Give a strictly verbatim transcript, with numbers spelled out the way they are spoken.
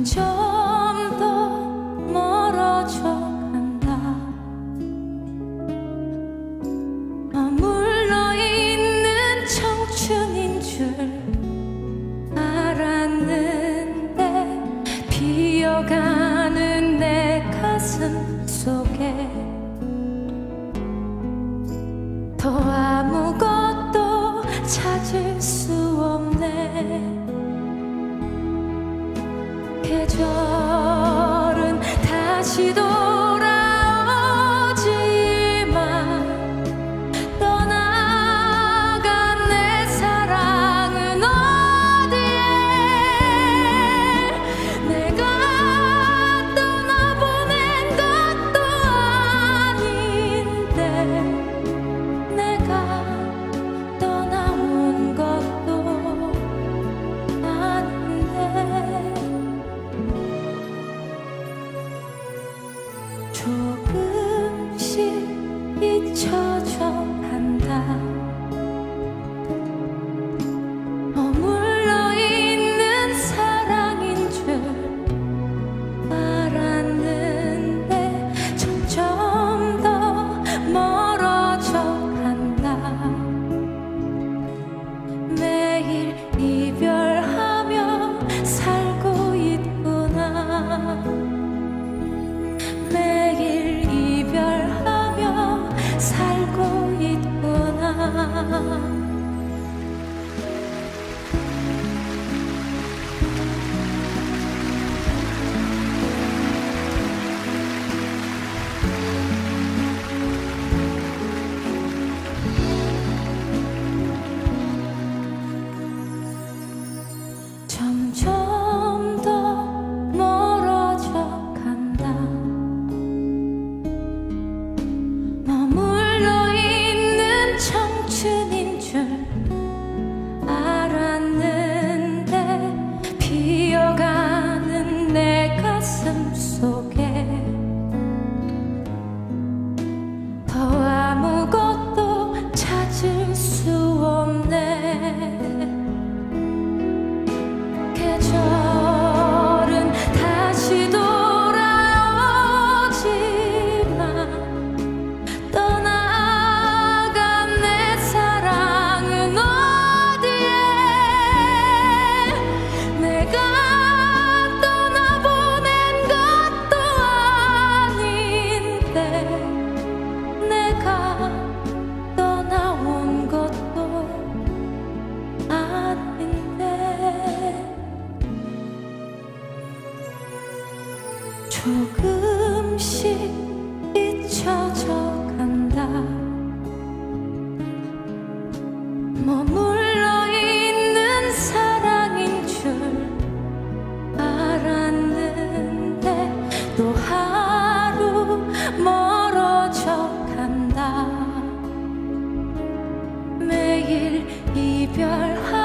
점점 더 멀어져 간다. 머물러 있는 청춘인 줄 알았는데 비어가는 내 가슴 속에 더 아무것도 찾을 수 없네. 계절은 다시 돌아오지만 떠나간 내 사랑은 어디에. 내가 떠나보낸 것도 아닌데 내가 떠나온 것도 아닌데. 조금씩 잊혀져 간다. 머물러 있는 사랑인 줄 알았는데 점점 더 멀어져 간다. 매일 이별하며 살고 있구나. 매일 이별하며 살고 있구나. 점점 더 멀어져 간다. 머물러 있는 청춘인 줄 알았는데 비어가는 내 가슴 속에 더 아무것도 찾을 수 없네. 계절은 다시 돌아오지만 떠나간 내 사랑은 어디에. 내가 떠나보낸 것도 아닌데 내가 떠나온 것도 아닌데. 조금씩 잊혀져 간다. 머물러 있는 사랑인 줄 알았는데 또 하루 멀어져 간다. 매일 이별하